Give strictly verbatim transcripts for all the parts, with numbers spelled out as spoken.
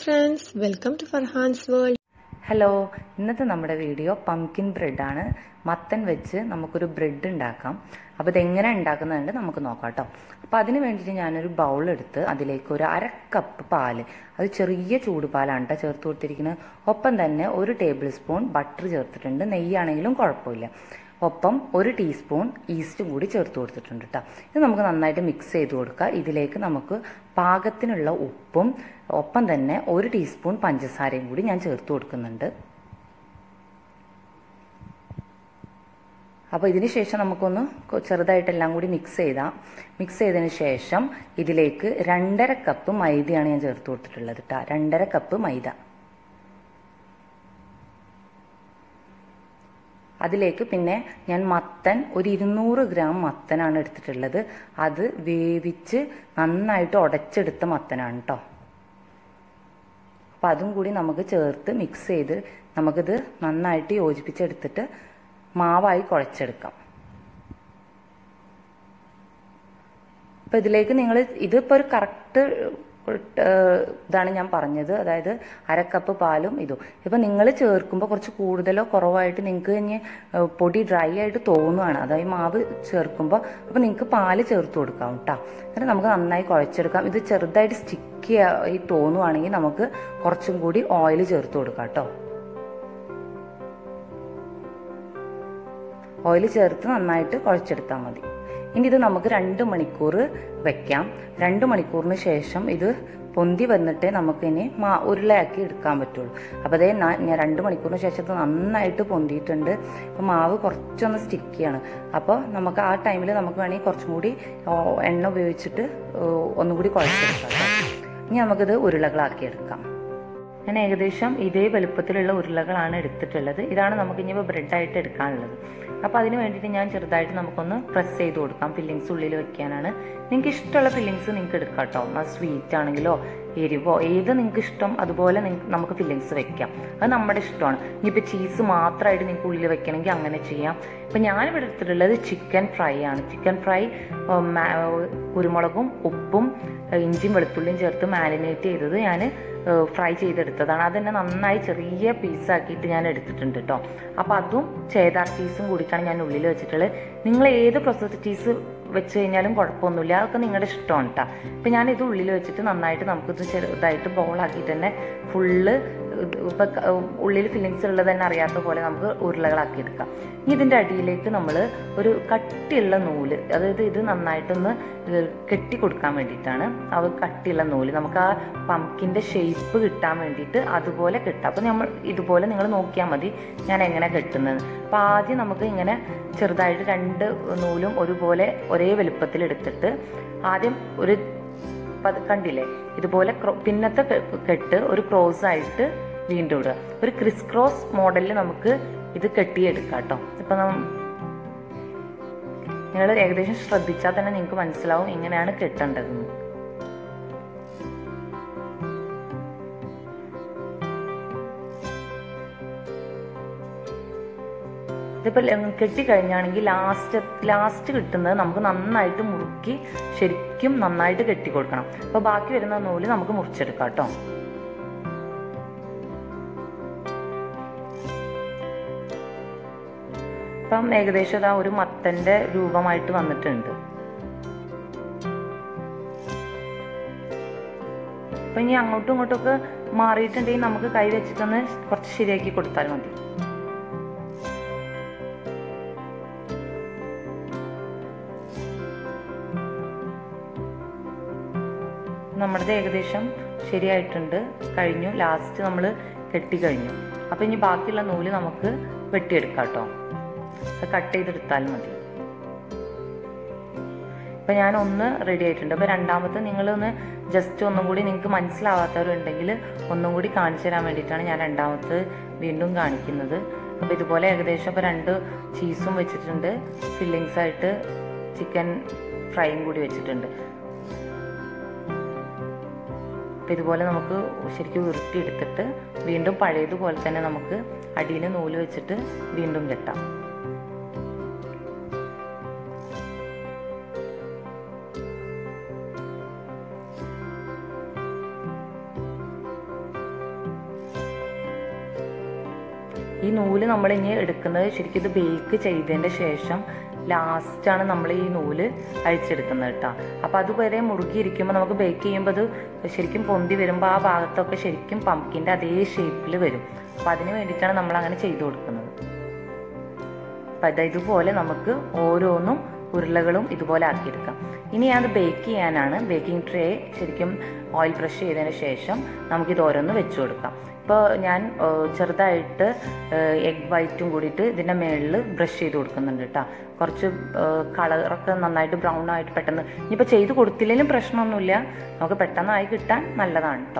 friends, welcome to Farhan'S world. Hello, ഇന്നത്തെ നമ്മുടെ video pumpkin ബ്രെഡാണ്. മത്തൻ വെച്ച് നമുക്കൊരു ബ്രെഡ് ഉണ്ടാക്കാം. അപ്പോൾ ഇതെങ്ങനെ ഉണ്ടാക്കുന്നതുണ്ട് നമുക്ക് നോക്കാം കേട്ടോ. അപ്പോൾ അതിന് വേണ്ടിയിട്ട് ഞാനൊരു ബൗൾ എടുത്ത് അതിലേക്ക് ഒരു അര കപ്പ് പാല്, അത് ചെറിയ ചൂടുപാലാണ് കേട്ടോ ചേർത്ത് കൊടുത്തിരിക്കുന്നത്. ഒപ്പം തന്നെ ഒരു ടേബിൾ സ്പൂൺ ബട്ടർ ചേർത്തിട്ടുണ്ട്, നെയ്യാണെങ്കിലും കുഴപ്പമില്ല. ഒപ്പം ഒരു ടീസ്പൂൺ ഈസ്റ്റും കൂടി ചേർത്ത് കൊടുത്തിട്ടുണ്ട് കേട്ടോ. ഇത് നമുക്ക് നന്നായിട്ട് മിക്സ് ചെയ്ത് കൊടുക്കുക. ഇതിലേക്ക് നമുക്ക് പാകത്തിനുള്ള ഉപ്പും ഒപ്പം തന്നെ ഒരു ടീസ്പൂൺ പഞ്ചസാരയും കൂടി ഞാൻ ചേർത്ത് കൊടുക്കുന്നുണ്ട്. അപ്പോൾ ഇതിന് ശേഷം നമുക്കൊന്ന് ചെറുതായിട്ടെല്ലാം കൂടി മിക്സ് ചെയ്താൽ മിക്സ് ചെയ്തതിന് ശേഷം ഇതിലേക്ക് രണ്ടര കപ്പ് മൈദയാണ് ഞാൻ ചേർത്ത് കൊടുത്തിട്ടുള്ളത് കേട്ടോ. രണ്ടര കപ്പ് മൈദ. അതിലേക്ക് പിന്നെ ഞാൻ മത്തൻ ഒരു ഇരുന്നൂറ് ഗ്രാം മത്തനാണ് എടുത്തിട്ടുള്ളത്. അത് വേവിച്ച് നന്നായിട്ട് ഉടച്ചെടുത്ത മത്തനാണ് കേട്ടോ. അപ്പം അതും കൂടി നമുക്ക് ചേർത്ത് മിക്സ് ചെയ്ത് നമുക്കിത് നന്നായിട്ട് യോജിപ്പിച്ചെടുത്തിട്ട് മാവായി കുഴച്ചെടുക്കാം. അപ്പം ഇതിലേക്ക് നിങ്ങൾ ഇതിപ്പോൾ ഒരു കറക്റ്റ് ഇതാണ് ഞാൻ പറഞ്ഞത്, അതായത് അരക്കപ്പ് പാലും ഇതും. ഇപ്പം നിങ്ങൾ ചേർക്കുമ്പോൾ കുറച്ച് കൂടുതലോ കുറവായിട്ട് നിങ്ങൾക്ക് ഇനി പൊടി ഡ്രൈ ആയിട്ട് തോന്നുകയാണ്, അതായത് മാവ് ചേർക്കുമ്പോൾ, അപ്പോൾ നിങ്ങൾക്ക് പാല് ചേർത്ത് കൊടുക്കാം കേട്ടോ. എന്നിട്ട് നമുക്ക് നന്നായി കുഴച്ചെടുക്കാം. ഇത് ചെറുതായിട്ട് സ്റ്റിക്കി ആയി തോന്നുവാണെങ്കിൽ നമുക്ക് കുറച്ചും കൂടി ഓയിൽ ചേർത്ത് കൊടുക്കാം കേട്ടോ. ഓയിൽ ചേർത്ത് നന്നായിട്ട് കുഴച്ചെടുത്താൽ മതി. ഇനി ഇത് നമുക്ക് രണ്ട് മണിക്കൂർ വെക്കാം. രണ്ട് മണിക്കൂറിന് ശേഷം ഇത് പൊന്തി വന്നിട്ടേ നമുക്കിനി മാ ഉരുളയാക്കി എടുക്കാൻ പറ്റുള്ളൂ. അപ്പോൾ അതേ ഞാൻ രണ്ട് മണിക്കൂറിന് ശേഷം ഇത് നന്നായിട്ട് പൊന്തിയിട്ടുണ്ട്. അപ്പോൾ മാവ് കുറച്ചൊന്ന് സ്റ്റിക്കിയാണ്. അപ്പോൾ നമുക്ക് ആ ടൈമിൽ നമുക്ക് വേണമെങ്കിൽ കുറച്ചും കൂടി എണ്ണ ഉപയോഗിച്ചിട്ട് ഒന്നുകൂടി കുഴച്ചെടുക്കാം. ഇനി നമുക്കിത് ഉരുളകളാക്കി എടുക്കാം. ഞാൻ ഏകദേശം ഇതേ വലുപ്പത്തിലുള്ള ഉരുളകളാണ് എടുത്തിട്ടുള്ളത്. ഇതാണ് നമുക്ക് ഇനി ബ്രെഡായിട്ട് എടുക്കാനുള്ളത്. അപ്പോൾ അതിന് വേണ്ടിയിട്ട് ഞാൻ ചെറുതായിട്ട് നമുക്കൊന്ന് പ്രസ് ചെയ്ത് കൊടുക്കാം. ഫില്ലിങ്സ് ഉള്ളിൽ വെക്കാനാണ്. നിങ്ങൾക്ക് ഇഷ്ടമുള്ള ഫില്ലിങ്സ് നിങ്ങൾക്ക് എടുക്കാം കേട്ടോ. സ്വീറ്റ് ആണെങ്കിലോ എരിവോ ഏത് നിങ്ങൾക്ക് ഇഷ്ടം അതുപോലെ നമുക്ക് ഫില്ലിങ്സ് വെക്കാം. അത് നമ്മുടെ ഇഷ്ടമാണ്. ഇനിയിപ്പോൾ ചീസ് മാത്രമായിട്ട് നിങ്ങൾക്ക് ഉള്ളിൽ വെക്കണമെങ്കിൽ അങ്ങനെ ചെയ്യാം. ഇപ്പം ഞാനിവിടെ എടുത്തിട്ടുള്ളത് ചിക്കൻ ഫ്രൈ ആണ്. ചിക്കൻ ഫ്രൈ കുരുമുളകും ഉപ്പും ഇഞ്ചിയും വെളുത്തുള്ളിയും ചേർത്ത് മാരിനേറ്റ് ചെയ്തത് ഞാൻ ഫ്രൈ ചെയ്തെടുത്തതാണ്. അതെന്നെ നന്നായി ചെറിയ പീസാക്കിയിട്ട് ഞാൻ എടുത്തിട്ടുണ്ട് കേട്ടോ. അപ്പോൾ അതും ചേദാർ ചീസും കൂടിയിട്ടാണ് ഞാൻ ഉള്ളിൽ വെച്ചിട്ടുള്ളത്. നിങ്ങൾ ഏത് പ്രോസസ്ഡ് ചീസ് വെച്ച് കഴിഞ്ഞാലും കുഴപ്പമൊന്നുമില്ല, അതൊക്കെ നിങ്ങളുടെ ഇഷ്ടമാണ് കേട്ടോ. ഇപ്പം ഞാനിത് ഉള്ളിൽ വെച്ചിട്ട് നന്നായിട്ട് നമുക്കിത് ചെറുതായിട്ട് ബോളാക്കിയിട്ട് തന്നെ ഫുള്ള് ഇപ്പം ഉള്ളിൽ ഫില്ലിങ്സ് ഉള്ളത് തന്നെ അറിയാത്ത പോലെ നമുക്ക് ഉരുളകളാക്കി എടുക്കാം. ഇനി ഇതിൻ്റെ അടിയിലേക്ക് നമ്മൾ ഒരു കട്ടിയുള്ള നൂല്, അതായത് ഇത് നന്നായിട്ടൊന്ന് കെട്ടി കൊടുക്കാൻ വേണ്ടിയിട്ടാണ്. ആ കട്ടിയുള്ള നൂല് നമുക്ക് ആ പംകിൻ്റെ ഷേപ്പ് കിട്ടാൻ വേണ്ടിയിട്ട് അതുപോലെ കെട്ടാം. അപ്പോൾ നമ്മൾ ഇതുപോലെ നിങ്ങൾ നോക്കിയാൽ മതി ഞാൻ എങ്ങനെ കെട്ടുന്നത്. അപ്പോൾ ആദ്യം നമുക്ക് ഇങ്ങനെ ചെറുതായിട്ട് രണ്ട് നൂലും ഒരുപോലെ ഒരേ വലുപ്പത്തിൽ എടുത്തിട്ട് ആദ്യം ഒരു കണ്ടില്ലേ ഇതുപോലെ പിന്നത്തെ കെട്ട് ഒരു ക്രോസ് ആയിട്ട് വീണ്ടും ഇടുക. ഒരു ക്രിസ് ക്രോസ് മോഡലിൽ നമുക്ക് ഇത് കെട്ടിയെടുക്കാം കേട്ടോ. ഇപ്പം നിങ്ങൾ ഏകദേശം ശ്രദ്ധിച്ചാൽ തന്നെ നിങ്ങൾക്ക് മനസ്സിലാവും എങ്ങനെയാണ് കെട്ടേണ്ടതെന്ന്. ഇതിപ്പോൾ കെട്ടിക്കഴിഞ്ഞാണെങ്കിൽ ലാസ്റ്റ് ലാസ്റ്റ് കിട്ടുന്നത് നമുക്ക് നന്നായിട്ട് മുറുക്കി ശരിക്കും നന്നായിട്ട് കെട്ടി കൊടുക്കണം. അപ്പോൾ ബാക്കി വരുന്ന നൂല് നമുക്ക് മുറിച്ചെടുക്കാം കേട്ടോ. ഇപ്പം ഏകദേശം ഇതാ ഒരു മത്തൻ്റെ രൂപമായിട്ട് വന്നിട്ടുണ്ട്. അപ്പം ഇനി അങ്ങോട്ടും ഇങ്ങോട്ടും ഒക്കെ മാറിയിട്ടുണ്ടെങ്കിൽ നമുക്ക് കൈ വെച്ചിട്ടൊന്ന് കുറച്ച് ശരിയാക്കി കൊടുത്താൽ മതി. നമ്മുടേത് ഏകദേശം ശരിയായിട്ടുണ്ട്, കഴിഞ്ഞു. ലാസ്റ്റ് നമ്മൾ കെട്ടിക്കഴിഞ്ഞു. അപ്പം ഇനി ബാക്കിയുള്ള നൂല് നമുക്ക് വെട്ടിയെടുക്കാം കേട്ടോ. അത് കട്ട് ചെയ്തെടുത്താലും മതി. ഇപ്പം ഞാൻ ഒന്ന് റെഡി ആയിട്ടുണ്ട്. അപ്പോൾ രണ്ടാമത്തെ നിങ്ങളൊന്ന് ജസ്റ്റ് ഒന്നും കൂടി നിങ്ങൾക്ക് മനസ്സിലാവാത്തവരുണ്ടെങ്കിൽ ഒന്നും കൂടി കാണിച്ചു തരാൻ വേണ്ടിയിട്ടാണ് ഞാൻ രണ്ടാമത്തെ വീണ്ടും കാണിക്കുന്നത്. അപ്പോൾ ഇതുപോലെ ഏകദേശം ഇപ്പോൾ രണ്ട് ചീസും വെച്ചിട്ടുണ്ട്, ഫില്ലിങ്സ് ആയിട്ട് ചിക്കൻ ഫ്രൈയും കൂടി വെച്ചിട്ടുണ്ട്. അപ്പം ഇതുപോലെ നമുക്ക് ശരിക്കും ഉരുട്ടിയെടുത്തിട്ട് വീണ്ടും പഴയതുപോലെ തന്നെ നമുക്ക് അടിയിൽ നൂല് വെച്ചിട്ട് വീണ്ടും കെട്ടാം. ഈ നൂല് നമ്മൾ ഇനി എടുക്കുന്നത് ശരിക്കും ഇത് ബേക്ക് ചെയ്തതിൻ്റെ ശേഷം ലാസ്റ്റാണ് നമ്മൾ ഈ നൂല് അഴിച്ചെടുക്കുന്നത് കേട്ടോ. അപ്പോൾ അതുവരെ മുറുകിയിരിക്കുമ്പോൾ നമുക്ക് ബേക്ക് ചെയ്യുമ്പോൾ അത് ശരിക്കും പൊന്തി വരുമ്പോൾ ആ ഭാഗത്തൊക്കെ ശരിക്കും പംകിൻ്റെ അതേ ഷേപ്പിൽ വരും. അപ്പോൾ അതിന് വേണ്ടിയിട്ടാണ് നമ്മൾ അങ്ങനെ ചെയ്തു കൊടുക്കുന്നത്. അപ്പം അത് ഇതുപോലെ നമുക്ക് ഓരോന്നും ഉരുളകളും ഇതുപോലെ ആക്കിയെടുക്കാം. ഇനി അത് ബേക്ക് ചെയ്യാനാണ്. ബേക്കിംഗ് ട്രേ ശരിക്കും ഓയിൽ ബ്രഷ് ചെയ്തതിന് ശേഷം നമുക്കിത് ഓരോന്ന് വെച്ച് കൊടുക്കാം. ഇപ്പോൾ ഞാൻ ചെറുതായിട്ട് എഗ് വൈറ്റും കൂടിയിട്ട് ഇതിൻ്റെ മുകളിൽ ബ്രഷ് ചെയ്ത് കൊടുക്കുന്നുണ്ട് കേട്ടോ. കുറച്ച് കളറൊക്കെ നന്നായിട്ട് ബ്രൗൺ ആയിട്ട് പെട്ടെന്ന്, ഇനിയിപ്പോൾ ചെയ്ത് കൊടുത്തില്ലെങ്കിലും പ്രശ്നമൊന്നുമില്ല, നമുക്ക് പെട്ടെന്നായി കിട്ടാൻ നല്ലതാണ് കേട്ടോ.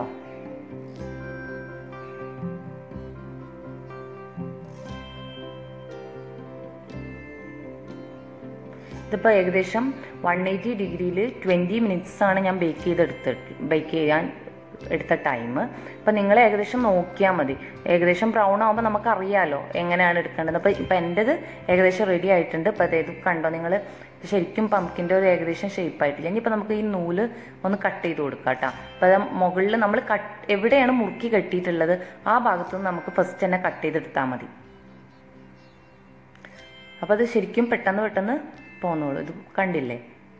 ഇതിപ്പോൾ ഏകദേശം വൺ എയ്റ്റി ഡിഗ്രിയിൽ ട്വൻറ്റി മിനിറ്റ്സാണ് ഞാൻ ബേക്ക് ചെയ്തെടുത്ത് ബേക്ക് ചെയ്യാൻ എടുത്ത ടൈം. അപ്പം നിങ്ങൾ ഏകദേശം നോക്കിയാൽ മതി. ഏകദേശം ബ്രൗൺ ആകുമ്പോൾ നമുക്കറിയാമല്ലോ എങ്ങനെയാണ് എടുക്കേണ്ടത്. അപ്പോൾ ഇപ്പം എൻ്റെത് ഏകദേശം റെഡി ആയിട്ടുണ്ട്. ഇപ്പോൾ അതായത് കണ്ടോ നിങ്ങൾ, ശരിക്കും പംകിൻ്റെ ഒരു ഏകദേശം ഷേപ്പ് ആയിട്ടില്ല. ഇനിയിപ്പോൾ നമുക്ക് ഈ നൂല് ഒന്ന് കട്ട് ചെയ്ത് കൊടുക്കാം കേട്ടോ. അപ്പോൾ അത് മുകളിൽ നമ്മൾ കട്ട് എവിടെയാണ് മുറുക്കി കെട്ടിയിട്ടുള്ളത് ആ ഭാഗത്തുനിന്ന് നമുക്ക് ഫസ്റ്റ് തന്നെ കട്ട് ചെയ്തെടുത്താൽ മതി. അപ്പോൾ അത് ശരിക്കും പെട്ടെന്ന് പെട്ടെന്ന് പോന്നോളൂ. ഇത് കണ്ടില്ലേ,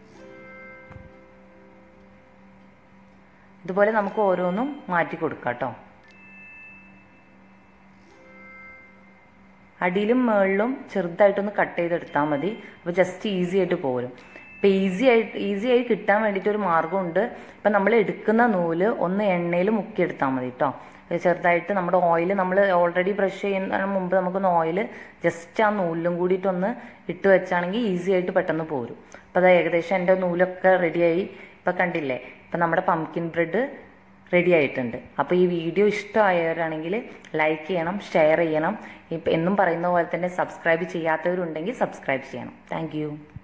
ഇതുപോലെ നമുക്ക് ഓരോന്നും മാറ്റി കൊടുക്കാം കേട്ടോ. അടിയിലും മുകളിലും ചെറുതായിട്ടൊന്ന് കട്ട് ചെയ്തെടുത്താൽ മതി. അപ്പോൾ ജസ്റ്റ് ഈസി ആയിട്ട് പോരും. ഇപ്പം ഈസി ആയിട്ട് ഈസി ആയി കിട്ടാൻ വേണ്ടിയിട്ട് ഒരു മാർഗ്ഗമുണ്ട്. ഇപ്പം നമ്മൾ എടുക്കുന്ന നൂല് ഒന്ന് എണ്ണയിൽ മുക്കിയെടുത്താൽ മതി കേട്ടോ. ചെറുതായിട്ട് നമ്മുടെ ഓയിൽ നമ്മൾ ഓൾറെഡി ബ്രഷ് ചെയ്യുന്നതിന് മുമ്പ് നമുക്കൊന്ന് ഓയിൽ ജസ്റ്റ് ആ നൂലിലും കൂടിയിട്ടൊന്ന് ഇട്ട് വെച്ചാണെങ്കിൽ ഈസി ആയിട്ട് പെട്ടെന്ന് പോരും. അപ്പോൾ അത് ഏകദേശം എൻ്റെ നൂലൊക്കെ റെഡിയായി. ഇപ്പം കണ്ടില്ലേ, ഇപ്പം നമ്മുടെ പംകിൻ ബ്രെഡ് റെഡി ആയിട്ടുണ്ട്. അപ്പോൾ ഈ വീഡിയോ ഇഷ്ടമായവരാണെങ്കിൽ ലൈക്ക് ചെയ്യണം, ഷെയർ ചെയ്യണം. ഇപ്പം എന്നും പറയുന്ന പോലെ തന്നെ സബ്സ്ക്രൈബ് ചെയ്യാത്തവരുണ്ടെങ്കിൽ സബ്സ്ക്രൈബ് ചെയ്യണം. താങ്ക്